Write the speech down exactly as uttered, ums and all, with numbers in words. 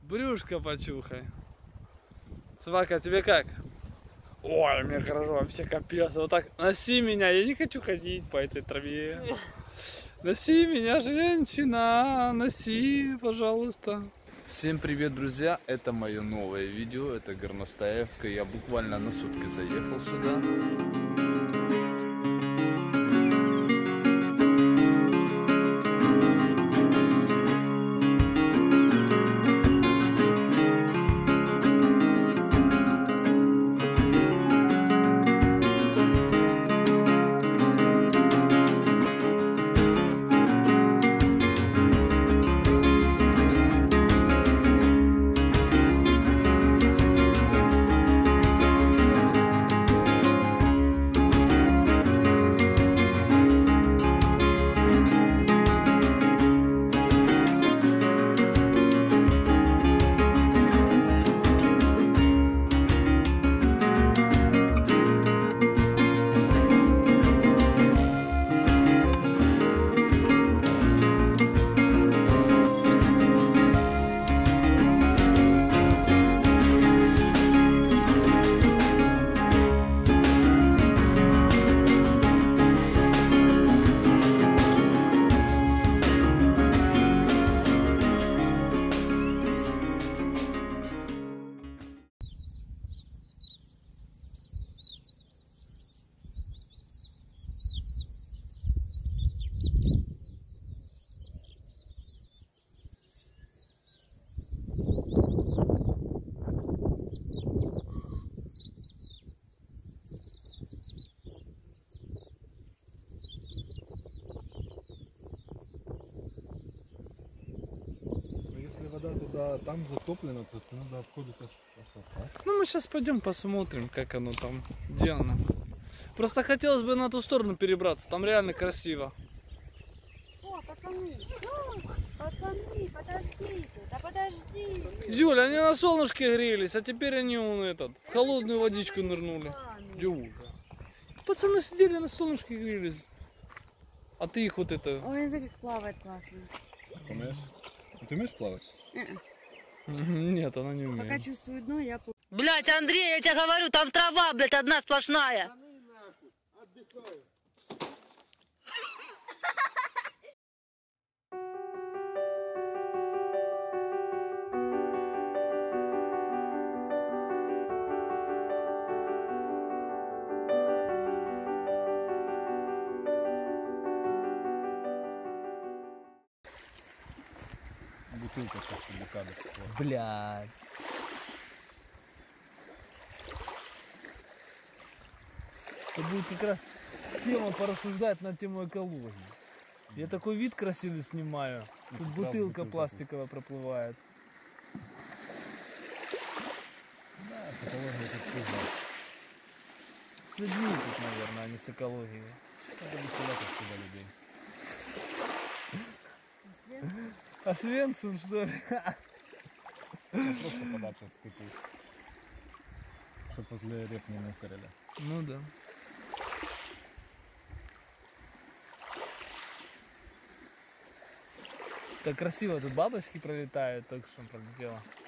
Брюшко почухай. Собака, тебе как? Ой, мне хорошо, вообще капец. Вот так носи меня, я не хочу ходить по этой траве. Носи меня, женщина, носи, пожалуйста. Всем привет, друзья, это мое новое видео, это Горностаевка. Я буквально на сутки заехал сюда. Вода туда, там затоплена, то надо обходить аж, аж, аж. Ну, мы сейчас пойдем посмотрим, как оно там делано. Просто хотелось бы на ту сторону перебраться, там реально красиво. О, пацаны, пацаны, подождите, да подождите. Юля, они на солнышке грелись, а теперь они он, этот, в холодную водичку нырнули. Юля. Пацаны сидели на солнышке грелись. А ты их вот это... Ой, это как плавает классно. Умеешь? Ты умеешь плавать? Нет, она не умеет. Пока чувствую дно, я... Блять, Андрей, я тебе говорю, там трава, блядь, одна сплошная. Бутылка сейчас блокада. Блядь. Это будет как раз тема порассуждать на тему экологии. Я такой вид красивый снимаю. Тут Это бутылка правда, пластиковая проплывает. Да, с экологией тут все знают. С людьми тут, наверное, а не с экологией. Это веселятся всегда людей. А Свенцем, что ли? Ну, просто подальше стыки. Чтоб возле рек не мусорили. Ну да. Так красиво, тут бабочки пролетают, только что пролетело.